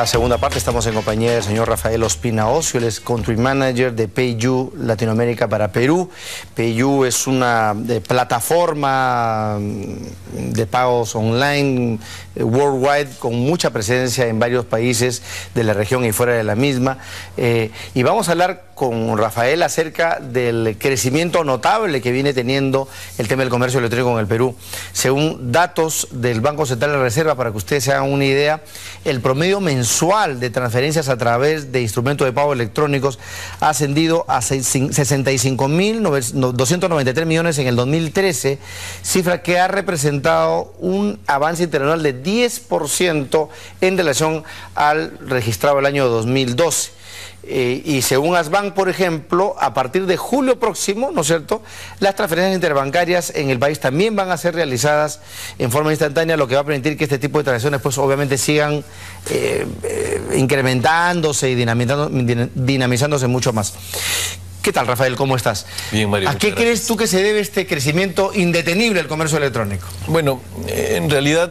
esta segunda parte estamos en compañía del señor Rafael Ospina Ocio, él es Country Manager de PayU Latinoamérica para Perú. PayU es una plataforma de pagos online worldwide con mucha presencia en varios países de la región y fuera de la misma. Y vamos a hablar con Rafael acerca del crecimiento notable que viene teniendo el tema del comercio electrónico en el Perú. Según datos del Banco Central de Reserva, para que ustedes se hagan una idea, el promedio mensual de transferencias a través de instrumentos de pago electrónicos ha ascendido a 65.293 millones en el 2013, cifra que ha representado un avance interanual de 10% en relación al registrado el año 2012. Y según Asbank, por ejemplo, a partir de julio próximo, ¿no es cierto?, las transferencias interbancarias en el país también van a ser realizadas en forma instantánea, lo que va a permitir que este tipo de transacciones pues obviamente sigan incrementándose y dinamizándose mucho más. ¿Qué tal, Rafael? ¿Cómo estás? Bien, Mario. ¿A qué crees tú que se debe este crecimiento indetenible del comercio electrónico? Bueno, en realidad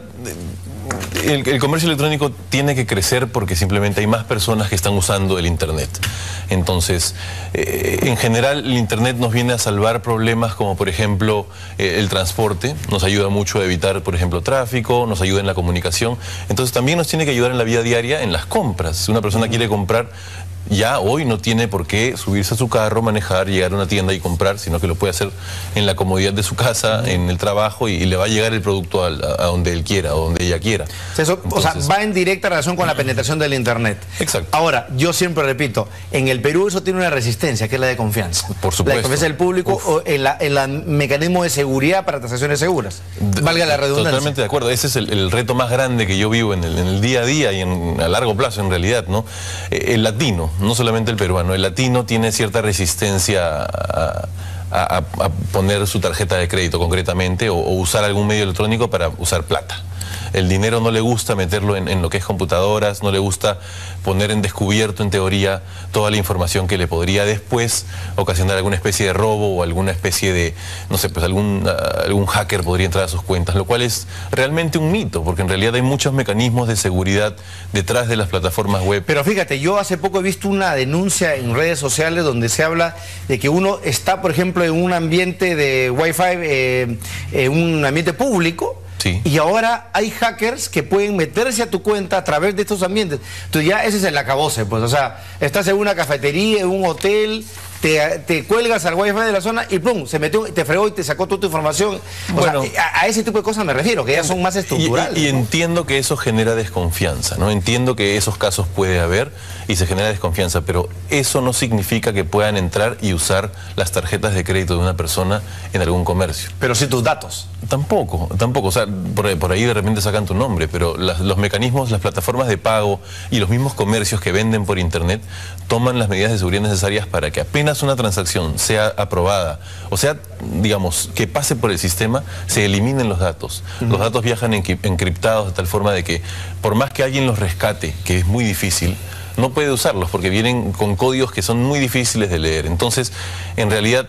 el comercio electrónico tiene que crecer porque simplemente hay más personas que están usando el Internet. Entonces, en general, el Internet nos viene a salvar problemas como, por ejemplo, el transporte. Nos ayuda mucho a evitar, por ejemplo, tráfico, nos ayuda en la comunicación. Entonces, también nos tiene que ayudar en la vida diaria, en las compras. Si una persona quiere comprar, ya hoy no tiene por qué subirse a su carro, manejar, llegar a una tienda y comprar, sino que lo puede hacer en la comodidad de su casa, en el trabajo, y le va a llegar el producto a donde él quiera o donde ella quiera. Eso, entonces, o sea, va en directa relación con la penetración del Internet. Exacto. Ahora, yo siempre repito, en el Perú eso tiene una resistencia, que es la de confianza. Por supuesto. La de confianza del público o en el mecanismo de seguridad para transacciones seguras. Valga la redundancia. Totalmente de acuerdo. Ese es el reto más grande que yo vivo en el día a día y a largo plazo, en realidad, ¿no? El latino, no solamente el peruano, el latino tiene cierta resistencia a poner su tarjeta de crédito concretamente o usar algún medio electrónico para usar plata. El dinero no le gusta meterlo en lo que es computadoras, no le gusta poner en descubierto, en teoría, toda la información que le podría después ocasionar alguna especie de robo o alguna especie de, no sé, pues algún hacker podría entrar a sus cuentas, lo cual es realmente un mito, porque en realidad hay muchos mecanismos de seguridad detrás de las plataformas web. Pero fíjate, yo hace poco he visto una denuncia en redes sociales donde se habla de que uno está, por ejemplo, en un ambiente de Wi-Fi, en un ambiente público. Sí. Y ahora hay hackers que pueden meterse a tu cuenta a través de estos ambientes. Entonces ya ese es el acabose, pues. O sea, estás en una cafetería, en un hotel, te cuelgas al wifi de la zona y plum, se metió, te fregó y te sacó toda tu información. Bueno, o sea, a ese tipo de cosas me refiero, que ya son más estructurales. Y entiendo que eso genera desconfianza, ¿no? Entiendo que esos casos puede haber y se genera desconfianza, pero eso no significa que puedan entrar y usar las tarjetas de crédito de una persona en algún comercio. Pero sí tus datos. Tampoco. O sea, por ahí de repente sacan tu nombre, pero los mecanismos, las plataformas de pago y los mismos comercios que venden por Internet toman las medidas de seguridad necesarias para que apenas una transacción sea aprobada, o sea, digamos, que pase por el sistema, se eliminen los datos. Los datos viajan encriptados de tal forma de que, por más que alguien los rescate, que es muy difícil, no puede usarlos porque vienen con códigos que son muy difíciles de leer. Entonces, en realidad,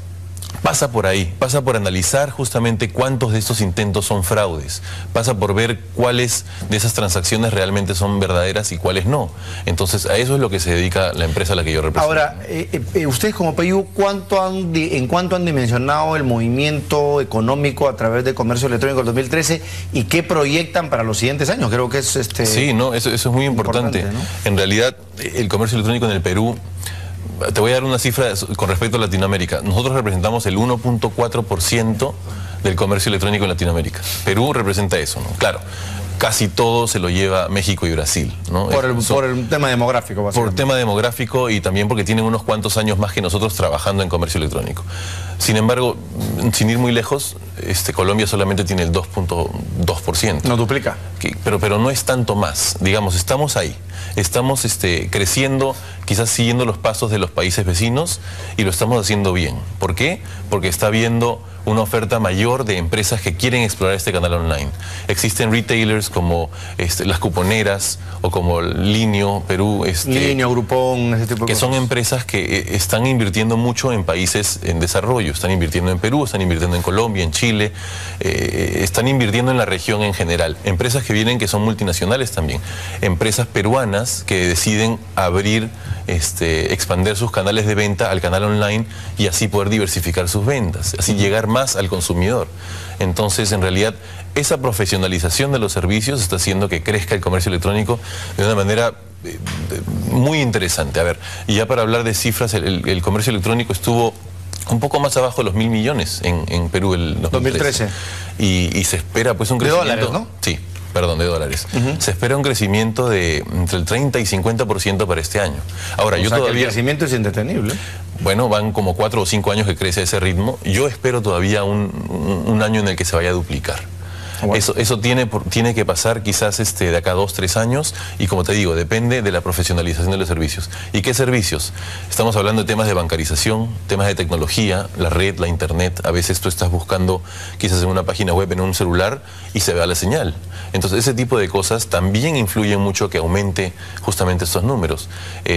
pasa por ahí, pasa por analizar justamente cuántos de estos intentos son fraudes, pasa por ver cuáles de esas transacciones realmente son verdaderas y cuáles no. Entonces, a eso es lo que se dedica la empresa a la que yo represento. Ahora, ustedes como PayU, ¿en cuánto han dimensionado el movimiento económico a través del comercio electrónico del 2013 y qué proyectan para los siguientes años? Creo que es Sí, no, eso es muy importante, ¿no? En realidad, el comercio electrónico en el Perú, te voy a dar una cifra con respecto a Latinoamérica. Nosotros representamos el 1.4% del comercio electrónico en Latinoamérica. Perú representa eso, ¿no? Claro, casi todo se lo lleva México y Brasil, ¿no? Por el tema demográfico, básicamente. Por tema demográfico y también porque tienen unos cuantos años más que nosotros trabajando en comercio electrónico. Sin embargo, sin ir muy lejos, Colombia solamente tiene el 2.2%. ¿No duplica? Pero no es tanto más. Digamos, estamos ahí. Estamos creciendo, quizás siguiendo los pasos de los países vecinos y lo estamos haciendo bien. ¿Por qué? Porque está habiendo una oferta mayor de empresas que quieren explorar este canal online. Existen retailers como las cuponeras o como Linio, Perú. Linio, Groupon, ese tipo de que cosas. son empresas que están invirtiendo mucho en países en desarrollo. Están invirtiendo en Perú, están invirtiendo en Colombia, en Chile, están invirtiendo en la región en general. Empresas que vienen que son multinacionales también. Empresas peruanas que deciden abrir, expandir sus canales de venta al canal online y así poder diversificar sus ventas, así llegar más al consumidor. Entonces, en realidad, esa profesionalización de los servicios está haciendo que crezca el comercio electrónico de una manera muy interesante. A ver, y ya para hablar de cifras, el comercio electrónico estuvo un poco más abajo de los 1.000 millones en Perú el 2013. Y se espera pues un crecimiento... De dólares, ¿no? Sí, perdón, de dólares. Se espera un crecimiento de entre el 30 y 50% para este año. Ahora, yo todavía... que el crecimiento es indetenible. Bueno, van como 4 o 5 años que crece a ese ritmo. Yo espero todavía un año en el que se vaya a duplicar. Bueno. Eso tiene que pasar quizás de acá a 2 o 3 años y como te digo, depende de la profesionalización de los servicios. ¿Y qué servicios? Estamos hablando de temas de bancarización, temas de tecnología, la red, la internet. A veces tú estás buscando quizás en una página web, en un celular y se vea la señal. Entonces ese tipo de cosas también influyen mucho que aumente justamente estos números.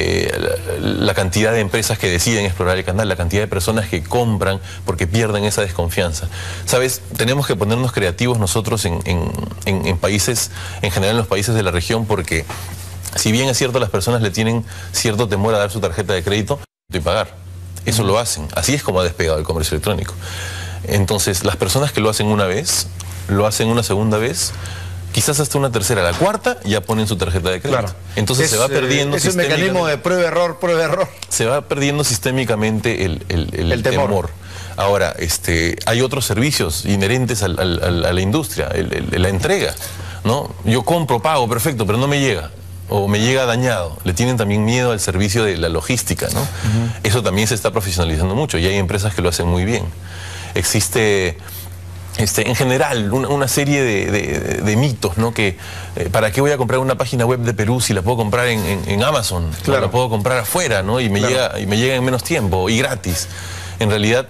La cantidad de empresas que deciden explorar el canal, la cantidad de personas que compran porque pierden esa desconfianza. ¿Sabes? Tenemos que ponernos creativos nosotros en países, en general en los países de la región, porque si bien es cierto las personas le tienen cierto temor a dar su tarjeta de crédito y pagar, eso lo hacen, así es como ha despegado el comercio electrónico. Entonces las personas que lo hacen una vez, lo hacen una segunda vez, quizás hasta una tercera, la cuarta ya ponen su tarjeta de crédito. Claro. Entonces se va perdiendo es un mecanismo de prueba-error, prueba-error. Se va perdiendo sistémicamente el temor. Ahora, hay otros servicios inherentes a la industria, la entrega, ¿no? Yo compro, pago, perfecto, pero no me llega, o me llega dañado. Le tienen también miedo al servicio de la logística, ¿no? Eso también se está profesionalizando mucho y hay empresas que lo hacen muy bien. Existe... en general, una serie de mitos, ¿no? Que ¿para qué voy a comprar una página web de Perú si la puedo comprar en Amazon? Claro. O la puedo comprar afuera, ¿no? Y me llega en menos tiempo y gratis. En realidad,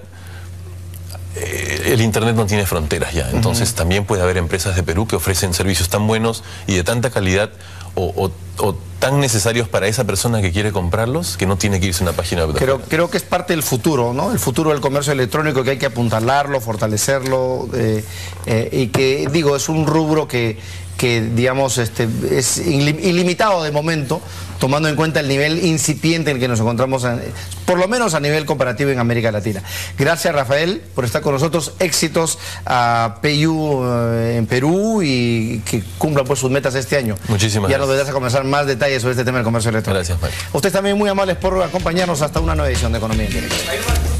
el internet no tiene fronteras ya. Entonces también puede haber empresas de Perú que ofrecen servicios tan buenos y de tanta calidad o tan necesarios para esa persona que quiere comprarlos, que no tiene que irse a una página web. Creo que es parte del futuro, ¿no? El futuro del comercio electrónico, que hay que apuntalarlo, fortalecerlo, y que, digo, es un rubro que digamos, es ilimitado de momento, tomando en cuenta el nivel incipiente en el que nos encontramos, por lo menos a nivel comparativo en América Latina. Gracias, Rafael, por estar con nosotros. Éxitos a PayU en Perú y que cumplan pues sus metas este año. Muchísimas gracias. Ya nos vendrás a conversar más detalles sobre este tema del comercio electrónico. Gracias, Mario. Ustedes también muy amables por acompañarnos hasta una nueva edición de Economía en Directo.